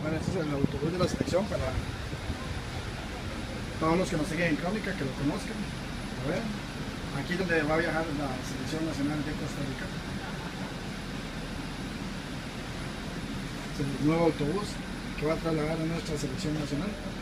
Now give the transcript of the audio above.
Bueno, este es el autobús de la selección para todos los que nos siguen en Crónica, que lo conozcan. A ver, aquí es donde va a viajar la selección nacional de Costa Rica. Es el nuevo autobús que va a trasladar a nuestra selección nacional.